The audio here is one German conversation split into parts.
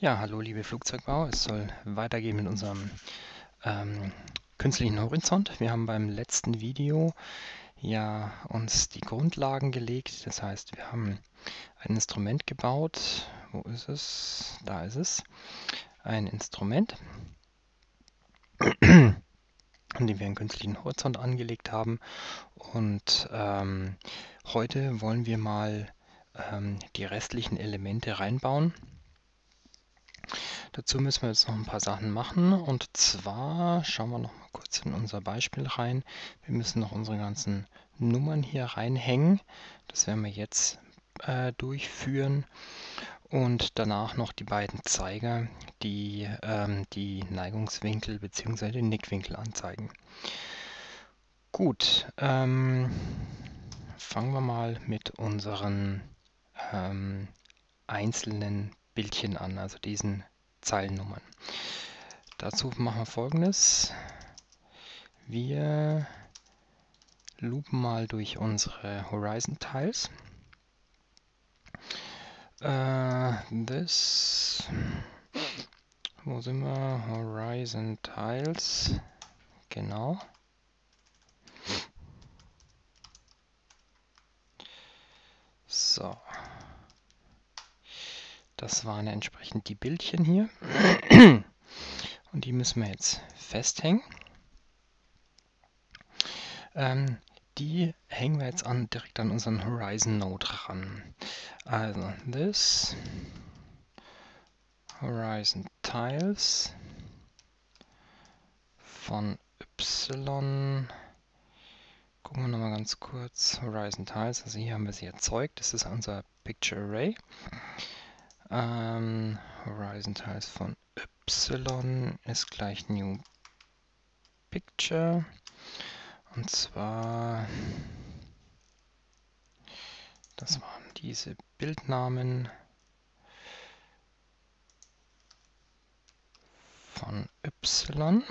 Ja, hallo liebe Flugzeugbauer, es soll weitergehen mit unserem künstlichen Horizont. Wir haben beim letzten Video ja uns die Grundlagen gelegt, das heißt, wir haben ein Instrument gebaut. Wo ist es? Da ist es. Ein Instrument, an dem wir einen künstlichen Horizont angelegt haben. Und heute wollen wir mal die restlichen Elemente reinbauen. Dazu müssen wir jetzt noch ein paar Sachen machen, und zwar schauen wir noch mal kurz in unser Beispiel rein. Wir müssen noch unsere ganzen Nummern hier reinhängen. Das werden wir jetzt durchführen, und danach noch die beiden Zeiger, die die Neigungswinkel bzw. den Nickwinkel anzeigen. Gut, fangen wir mal mit unseren einzelnen Bildchen an, also diesen Zeilennummern. Dazu machen wir Folgendes. Wir loopen mal durch unsere Horizon Tiles. Wo sind wir? Horizon Tiles. Genau. So. Das waren entsprechend die Bildchen hier. Und die müssen wir jetzt festhängen. Die hängen wir jetzt direkt an unseren Horizon Node ran. Also this Horizon Tiles von Y. Gucken wir nochmal ganz kurz. Horizon Tiles, also hier haben wir sie erzeugt. Das ist unser Picture Array. Horizon Tiles von Y ist gleich New Picture. Und zwar, das waren diese Bildnamen von Y.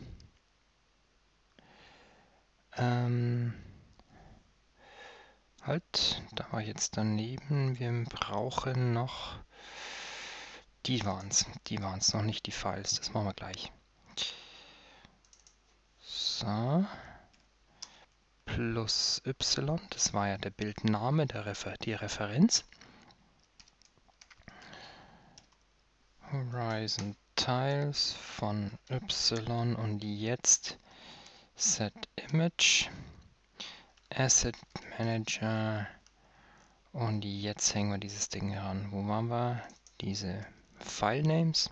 Halt, da war jetzt daneben. Wir brauchen noch. Die waren's, noch nicht die Files. Das machen wir gleich. So. Plus Y, das war ja der Bildname, die Referenz. Horizon Tiles von Y und jetzt Set Image, Asset Manager, und jetzt hängen wir dieses Ding heran. Wo waren wir? Diese File Names.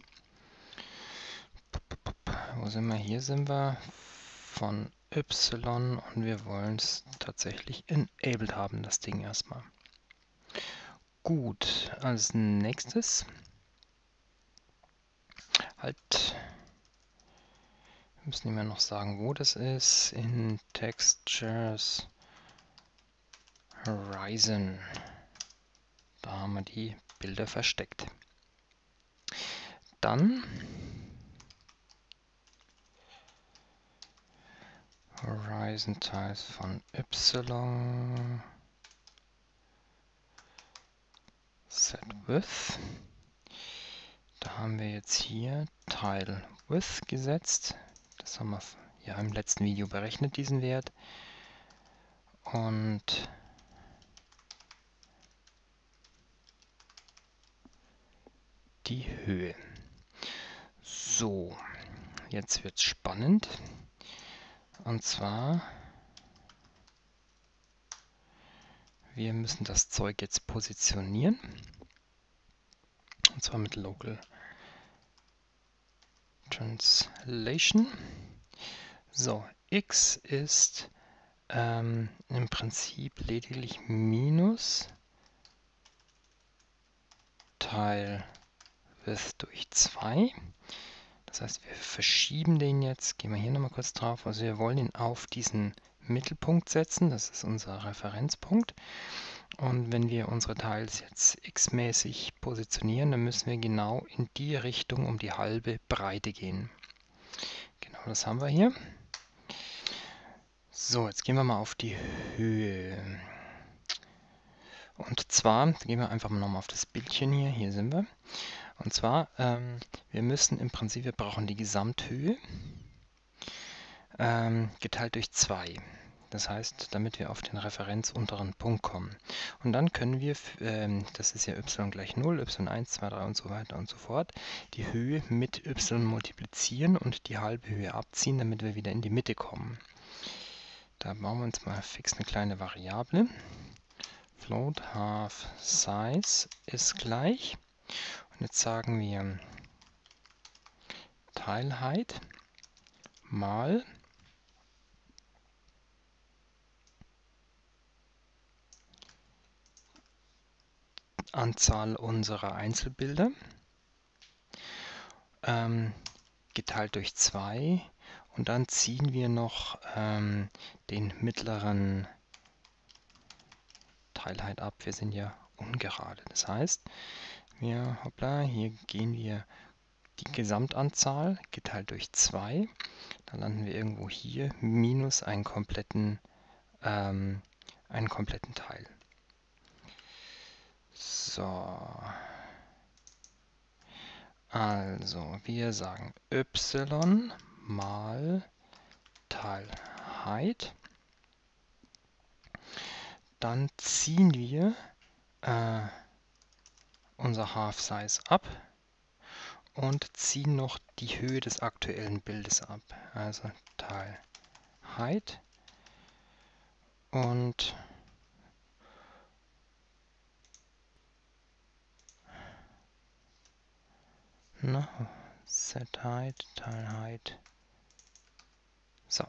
Wo sind wir? Hier sind wir von Y, und wir wollen es tatsächlich enabled haben, das Ding erstmal. Gut, als nächstes halt, wir müssen immer noch sagen, wo das ist. In Textures Horizon. Da haben wir die Bilder versteckt. Dann Horizon Tiles von Y. Set Width. Da haben wir jetzt hier Tile Width gesetzt. Das haben wir ja im letzten Video berechnet, diesen Wert. Und die Höhe. So, jetzt wird es spannend. Und zwar, wir müssen das Zeug jetzt positionieren. Und zwar mit Local Translation. So, x ist im Prinzip lediglich minus Tile Width durch 2. Das heißt, wir verschieben den jetzt, gehen wir hier nochmal kurz drauf, also wir wollen ihn auf diesen Mittelpunkt setzen, das ist unser Referenzpunkt. Und wenn wir unsere Tiles jetzt x-mäßig positionieren, dann müssen wir genau in die Richtung um die halbe Breite gehen. Genau, das haben wir hier. So, jetzt gehen wir mal auf die Höhe. Und zwar gehen wir einfach mal nochmal auf das Bildchen hier. Hier sind wir. Und zwar, wir brauchen die Gesamthöhe geteilt durch 2. Das heißt, damit wir auf den referenzunteren Punkt kommen. Und dann können wir, das ist ja y gleich 0, y1, 2, 3 und so weiter und so fort, die Höhe mit y multiplizieren und die halbe Höhe abziehen, damit wir wieder in die Mitte kommen. Da bauen wir uns mal fix eine kleine Variable. Float half size ist gleich. Und jetzt sagen wir Teilheit mal Anzahl unserer Einzelbilder geteilt durch 2 und dann ziehen wir noch den mittleren Teilheit ab. Wir sind ja ungerade. Das heißt, hier gehen wir die Gesamtanzahl geteilt durch 2. Dann landen wir irgendwo hier minus einen kompletten Teil. So. Also, wir sagen y mal Teilheit. Dann ziehen wir unser Half Size ab und ziehen noch die Höhe des aktuellen Bildes ab. Also Teilheit und Z-Height, Teilheit. So.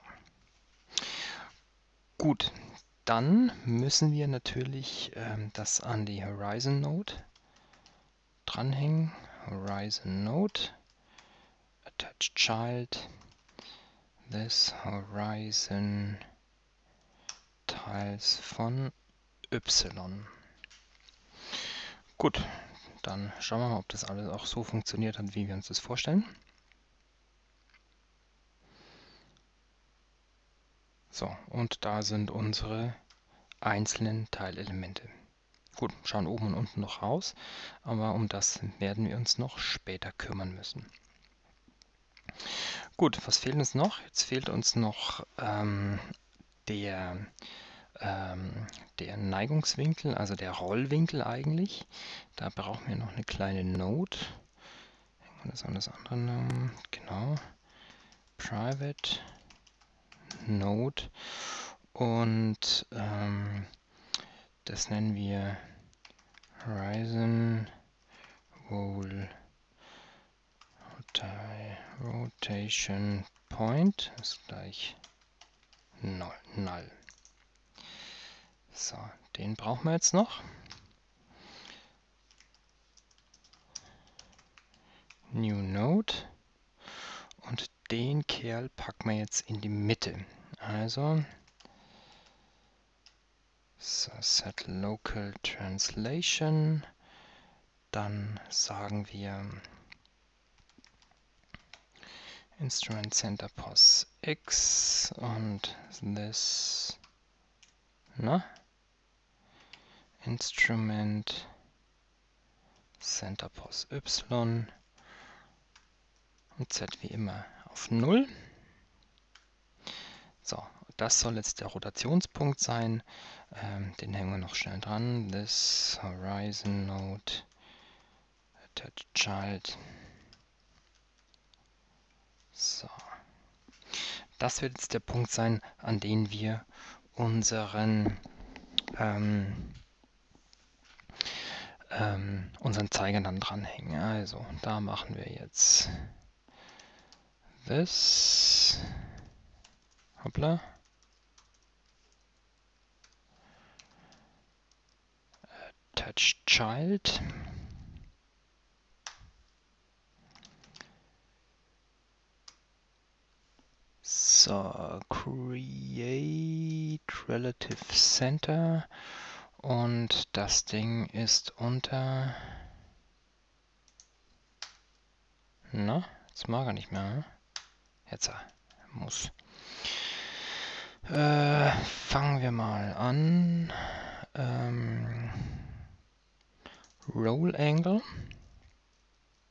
Gut, dann müssen wir natürlich das an die Horizon Node dranhängen. Horizon Node, attach child, this Horizon Tiles von y. Gut, dann schauen wir mal, ob das alles auch so funktioniert hat, wie wir uns das vorstellen. So, und da sind unsere einzelnen Teilelemente. Gut, schauen oben und unten noch raus, aber um das werden wir uns noch später kümmern müssen. Gut, was fehlt uns noch? Jetzt fehlt uns noch der Neigungswinkel, also der Rollwinkel eigentlich. Da brauchen wir noch eine kleine Node. Das an das andere Namen, genau. Private Node. Und das nennen wir Horizon Rotation Point ist gleich Null. So, den brauchen wir jetzt noch. New Node. Und den Kerl packen wir jetzt in die Mitte. Also set local translation. Dann sagen wir Instrument Center Pos X und this Instrument Center Pos Y und Z wie immer auf 0. So, das soll jetzt der Rotationspunkt sein. Den hängen wir noch schnell dran. This Horizon Node attach child. So. Das wird jetzt der Punkt sein, an den wir unseren Zeiger dann dranhängen. Also, da machen wir jetzt this. Hoppla. Attach child. So, create relative center. Und das Ding ist unter... Na, jetzt mag er nicht mehr. Jetzt muss. Fangen wir mal an. Roll Angle.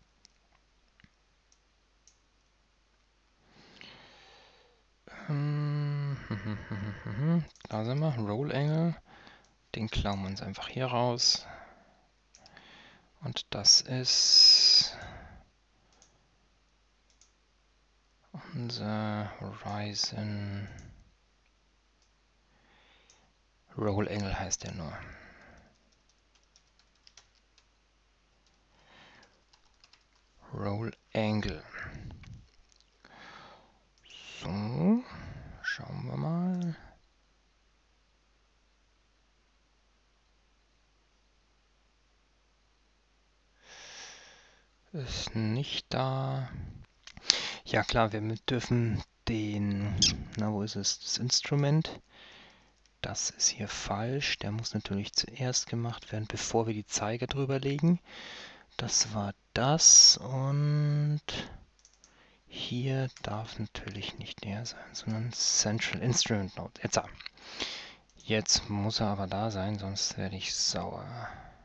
Da sind wir, Roll Angle. Den klauen wir uns einfach hier raus. Und das ist unser Horizon. Roll Angle heißt der nur. Roll Angle. So, schauen wir mal. Ist nicht da. Ja klar, wir dürfen den, na wo ist es, das Instrument. Das ist hier falsch. Der muss natürlich zuerst gemacht werden, bevor wir die Zeiger drüber legen. Das war das und hier darf natürlich nicht der sein, sondern Central Instrument Node. Jetzt muss er aber da sein, sonst werde ich sauer.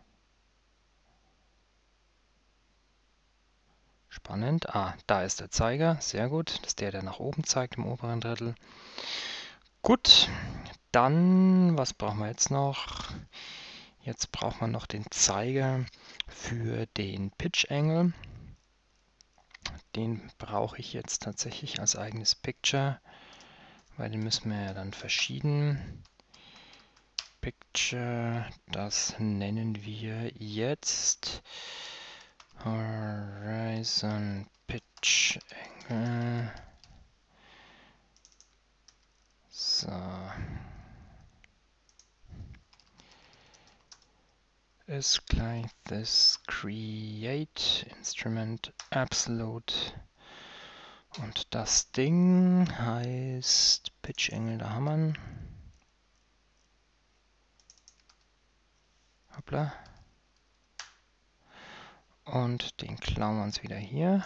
Spannend. Ah, da ist der Zeiger. Sehr gut. Das ist der, der nach oben zeigt im oberen Drittel. Gut. Dann, was brauchen wir jetzt noch? Jetzt braucht man noch den Zeiger für den Pitch Angle. Den brauche ich jetzt tatsächlich als eigenes Picture, weil den müssen wir ja dann verschieden. Picture, das nennen wir jetzt Horizon Pitch Angle. So. Ist gleich this create instrument absolute. Und das Ding heißt Pitch Angle, da haben wir ihn. Hoppla. Und den klauen wir uns wieder hier.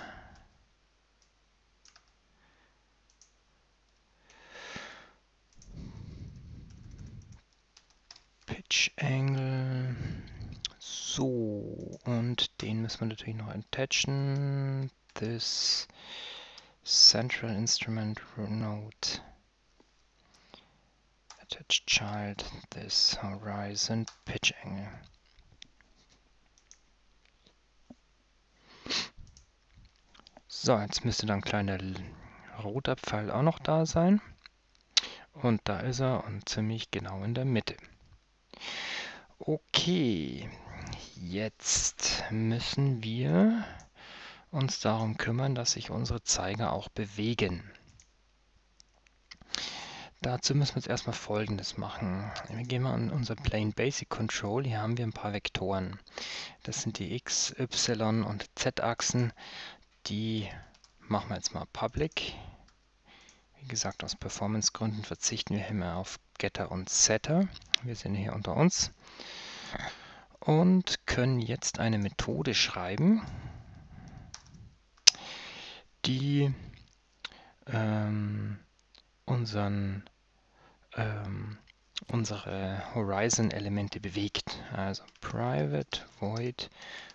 Pitch Angle. So, und den müssen wir natürlich noch attachen. This Central Instrument Node. Attach child, this Horizon Pitch Angle. So, jetzt müsste dann ein kleiner roter Pfeil auch noch da sein. Und da ist er und ziemlich genau in der Mitte. Okay, jetzt müssen wir uns darum kümmern, dass sich unsere Zeiger auch bewegen. Dazu müssen wir jetzt erstmal Folgendes machen. Wir gehen mal an unser Plain Basic Control. Hier haben wir ein paar Vektoren. Das sind die X, Y und Z-Achsen. Die machen wir jetzt mal public. Wie gesagt, aus Performance-Gründen verzichten wir immer auf Getter und Setter. Wir sind hier unter uns. Und können jetzt eine Methode schreiben, die unsere Horizon-Elemente bewegt. Also private void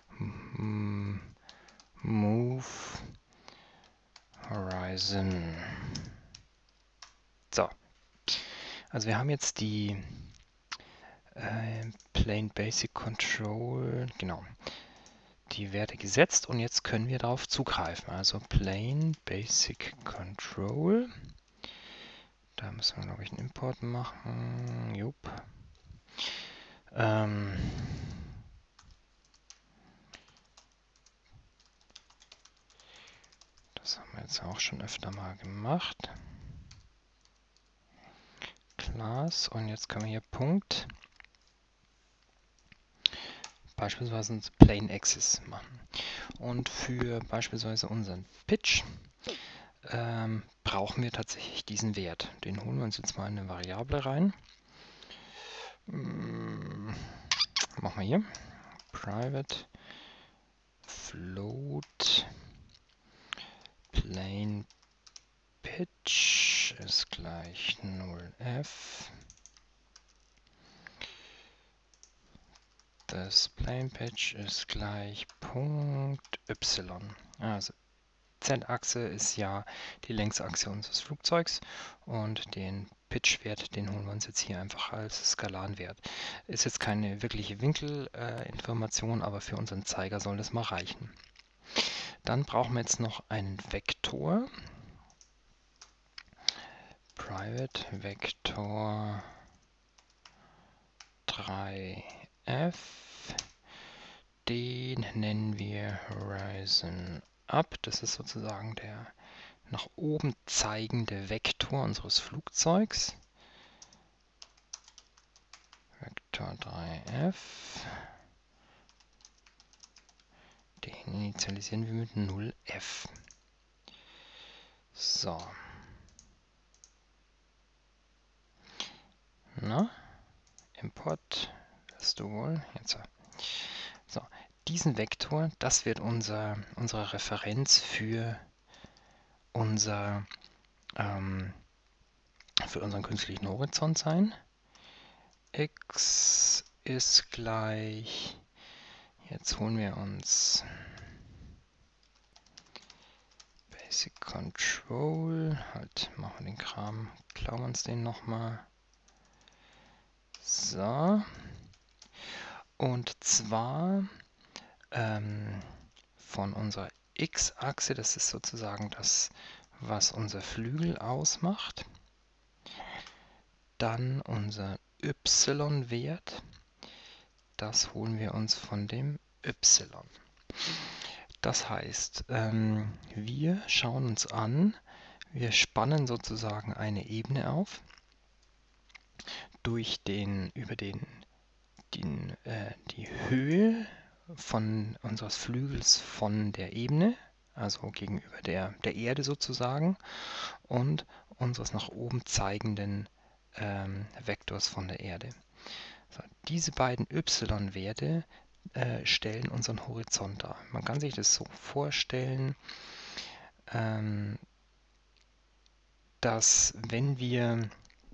move horizon. So, also wir haben jetzt die Plain Basic Control, genau, die Werte gesetzt und jetzt können wir darauf zugreifen. Also Plain Basic Control. Da müssen wir, glaube ich, einen Import machen. Jupp. Das haben wir jetzt auch schon öfter mal gemacht. Class. Und jetzt können wir hier Punkt. Beispielsweise uns Plain Axis machen. Und für beispielsweise unseren Pitch brauchen wir tatsächlich diesen Wert. Den holen wir uns jetzt mal in eine Variable rein. Machen wir hier. Private float plain pitch ist gleich 0f. Das plain pitch ist gleich Punkt y. Also Z-Achse ist ja die Längsachse unseres Flugzeugs und den Pitchwert, den holen wir uns jetzt hier einfach als Skalarwert. Ist jetzt keine wirkliche Winkelinformation, aber für unseren Zeiger soll das mal reichen. Dann brauchen wir jetzt noch einen Vektor. Private Vector 3f. Den nennen wir Horizon Up. Das ist sozusagen der nach oben zeigende Vektor unseres Flugzeugs. Vektor 3f. Den initialisieren wir mit 0f. So. Na? Import. Hast du wohl? Jetzt. So. Diesen Vektor, das wird unsere Referenz für unseren künstlichen Horizont sein. X ist gleich, jetzt holen wir uns Basic Control, halt machen wir den Kram, klauen wir uns den nochmal. So. Und zwar von unserer X-Achse, das ist sozusagen das, was unser Flügel ausmacht. Dann unser Y-Wert, das holen wir uns von dem Y. Das heißt, wir schauen uns an, wir spannen sozusagen eine Ebene auf durch die Höhe unseres Flügels von der Ebene, also gegenüber der Erde sozusagen, und unseres nach oben zeigenden Vektors von der Erde. So, diese beiden y-Werte stellen unseren Horizont dar. Man kann sich das so vorstellen, dass wenn wir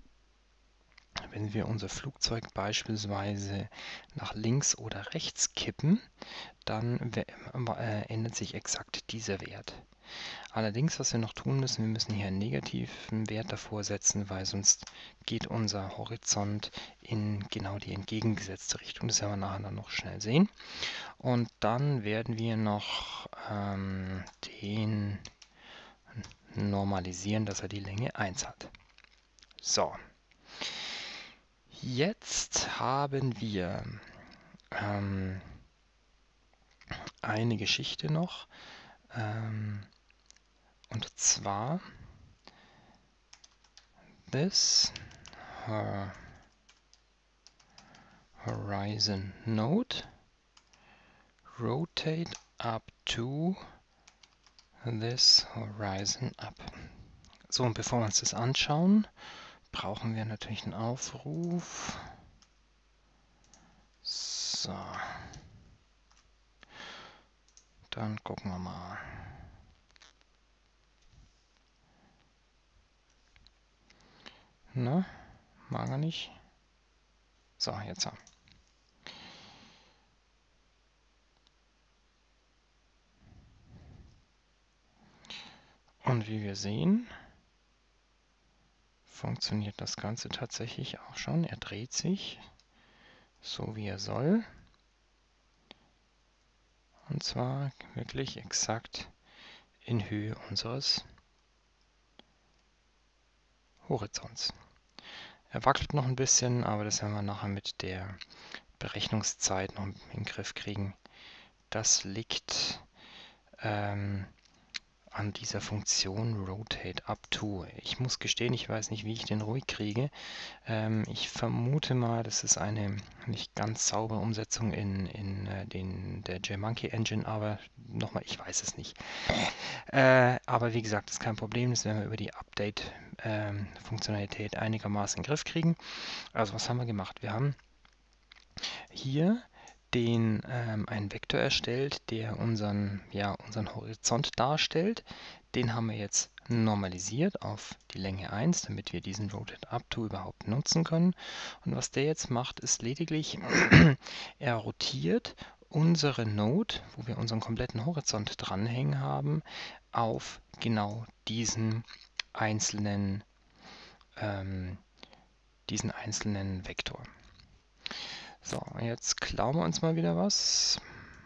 unser Flugzeug beispielsweise nach links oder rechts kippen, dann ändert sich exakt dieser Wert. Allerdings, was wir noch tun müssen, wir müssen hier einen negativen Wert davor setzen, weil sonst geht unser Horizont in genau die entgegengesetzte Richtung. Das werden wir nachher dann noch schnell sehen. Und dann werden wir noch den normalisieren, dass er die Länge 1 hat. So. Jetzt haben wir eine Geschichte noch. Und zwar this horizon node rotate up to this horizon up. So, und bevor wir uns das anschauen, brauchen wir natürlich einen Aufruf. So. Dann gucken wir mal. Na, mag er nicht. So, jetzt haben. Und wie wir sehen, funktioniert das Ganze tatsächlich auch schon. Er dreht sich so, wie er soll. Und zwar wirklich exakt in Höhe unseres Horizonts. Er wackelt noch ein bisschen, aber das werden wir nachher mit der Berechnungszeit noch in den Griff kriegen. Das liegt an dieser Funktion Rotate Up To. Ich muss gestehen, ich weiß nicht, wie ich den ruhig kriege. Ich vermute mal, das ist eine nicht ganz saubere Umsetzung in der JMonkey Engine, aber nochmal, ich weiß es nicht. Aber wie gesagt, das ist kein Problem, das werden wir über die Update-Funktionalität einigermaßen in den Griff kriegen. Also was haben wir gemacht? Wir haben hier einen Vektor erstellt, der unseren Horizont darstellt. Den haben wir jetzt normalisiert auf die Länge 1, damit wir diesen Rotate Up To überhaupt nutzen können. Und was der jetzt macht, ist lediglich, er rotiert unsere Node, wo wir unseren kompletten Horizont dranhängen haben, auf genau diesen einzelnen diesen einzelnen Vektor. So, jetzt klauen wir uns mal wieder was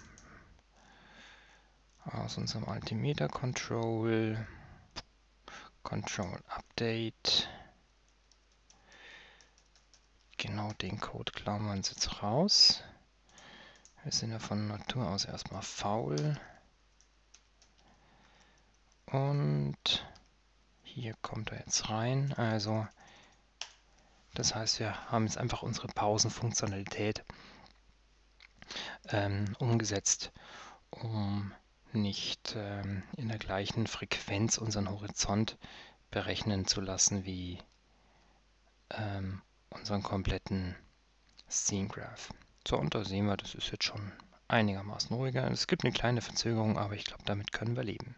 aus unserem Altimeter Control, Control Update. Genau den Code klauen wir uns jetzt raus. Wir sind ja von Natur aus erstmal faul. Und hier kommt er jetzt rein. Also, das heißt, wir haben jetzt einfach unsere Pausenfunktionalität umgesetzt, um nicht in der gleichen Frequenz unseren Horizont berechnen zu lassen wie unseren kompletten Scene Graph. So, und da sehen wir, das ist jetzt schon einigermaßen ruhiger. Es gibt eine kleine Verzögerung, aber ich glaube, damit können wir leben.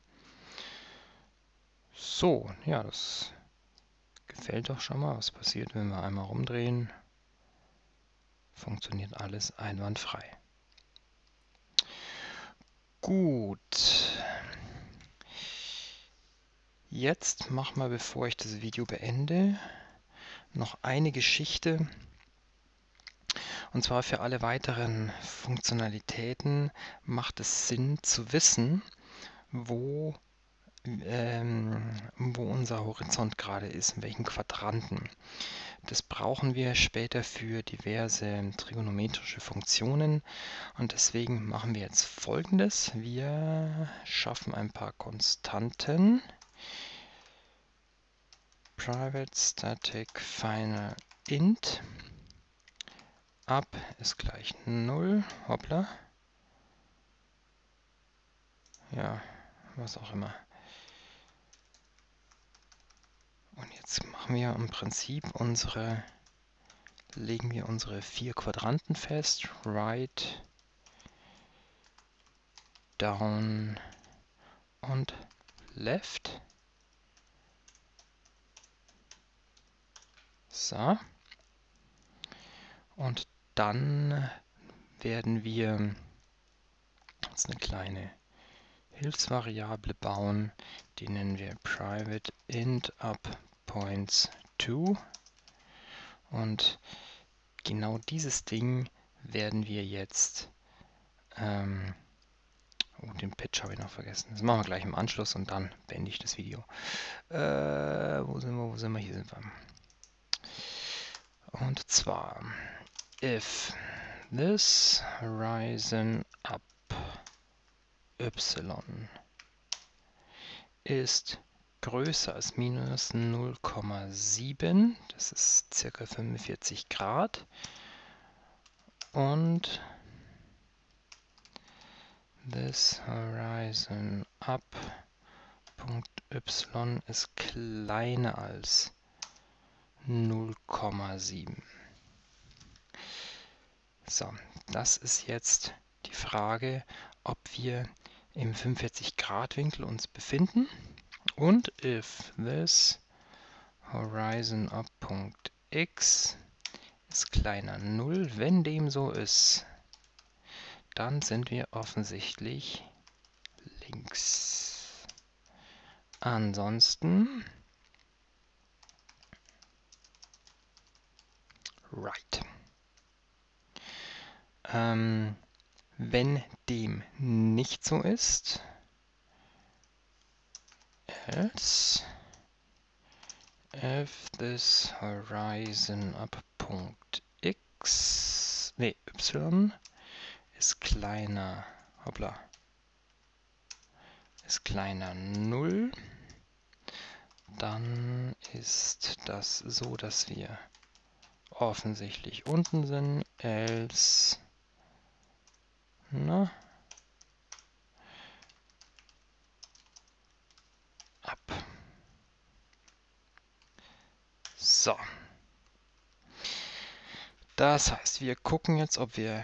So, ja, das gefällt doch schon mal. Was passiert, wenn wir einmal rumdrehen? Funktioniert alles einwandfrei. Gut. Jetzt machen wir, bevor ich das Video beende, noch eine Geschichte. Und zwar für alle weiteren Funktionalitäten macht es Sinn zu wissen, wo unser Horizont gerade ist, in welchen Quadranten. Das brauchen wir später für diverse trigonometrische Funktionen und deswegen machen wir jetzt Folgendes. Wir schaffen ein paar Konstanten. Private Static Final Int up ist gleich 0. Hoppla. Ja, was auch immer. Und jetzt machen wir im Prinzip legen wir unsere 4 Quadranten fest. Right, down und left. So. Und dann werden wir jetzt eine kleine Hilfsvariable bauen. Die nennen wir private int up points to. Und genau dieses Ding werden wir jetzt den Pitch habe ich noch vergessen. Das machen wir gleich im Anschluss und dann beende ich das Video. Wo sind wir? Hier sind wir. Und zwar, if this horizon up y ist größer als minus 0,7, das ist circa 45 Grad, und this horizon up Punkt y ist kleiner als 0,7. So, das ist jetzt die Frage, ob wir im 45 Grad Winkel uns befinden. Und if this horizon up Punkt x ist kleiner 0, wenn dem so ist, dann sind wir offensichtlich links. Ansonsten right. Wenn dem nicht so ist, else if this horizon up Punkt x, nee, y ist kleiner, hoppla, ist kleiner 0, dann ist das so, dass wir offensichtlich unten sind, else, na, ab. So. Das heißt, wir gucken jetzt, ob wir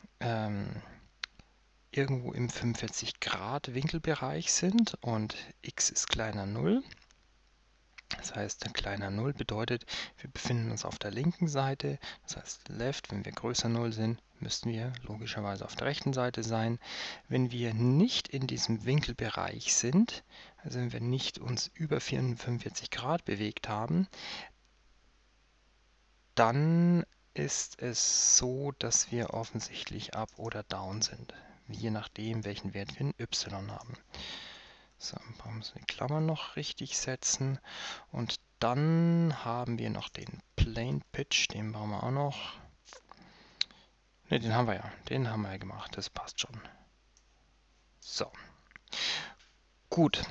irgendwo im 45 Grad Winkelbereich sind und x ist kleiner 0. Das heißt, kleiner 0 bedeutet, wir befinden uns auf der linken Seite. Das heißt, left, wenn wir größer 0 sind, müssten wir logischerweise auf der rechten Seite sein. Wenn wir nicht in diesem Winkelbereich sind, also wenn wir nicht uns über 45 Grad bewegt haben, dann ist es so, dass wir offensichtlich up oder down sind, je nachdem, welchen Wert wir in y haben. So, dann müssen wir die Klammern noch richtig setzen und dann haben wir noch den Plane Pitch, den brauchen wir auch noch. Ne, den haben wir ja gemacht, das passt schon. So, gut.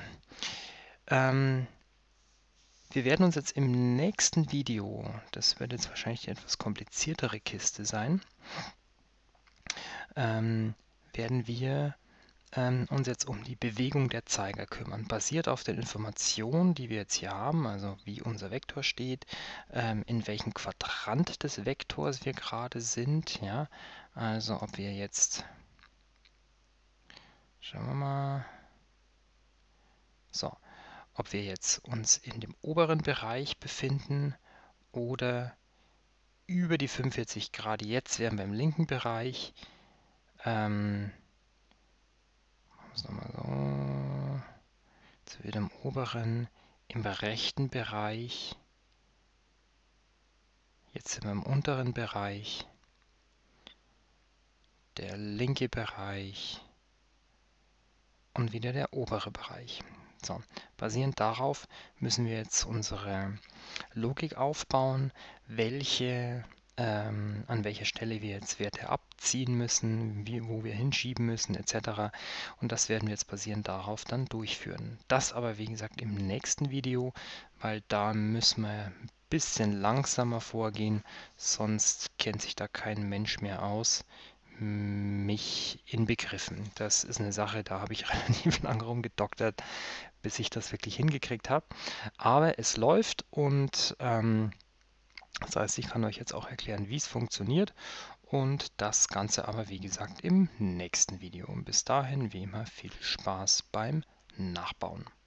Wir werden uns jetzt im nächsten Video, das wird jetzt wahrscheinlich die etwas kompliziertere Kiste sein, werden wir uns jetzt um die Bewegung der Zeiger kümmern. Basiert auf den Informationen, die wir jetzt hier haben, also wie unser Vektor steht, in welchem Quadrant des Vektors wir gerade sind. Ja? Also ob wir jetzt, schauen wir mal, so, ob wir jetzt uns in dem oberen Bereich befinden oder über die 45 Grad. Jetzt wären wir im linken Bereich. Machen wir es nochmal so. Jetzt wieder im oberen, im rechten Bereich. Jetzt sind wir im unteren Bereich. Der linke Bereich. Und wieder der obere Bereich. So, basierend darauf müssen wir jetzt unsere Logik aufbauen, an welcher Stelle wir jetzt Werte abziehen müssen, wo wir hinschieben müssen, etc. Und das werden wir jetzt basierend darauf dann durchführen. Das aber, wie gesagt, im nächsten Video, weil da müssen wir ein bisschen langsamer vorgehen, sonst kennt sich da kein Mensch mehr aus, mich inbegriffen. Das ist eine Sache, da habe ich relativ lange rumgedoktert, bis ich das wirklich hingekriegt habe. Aber es läuft und das heißt, ich kann euch jetzt auch erklären, wie es funktioniert und das Ganze aber, wie gesagt, im nächsten Video. Und bis dahin, wie immer, viel Spaß beim Nachbauen.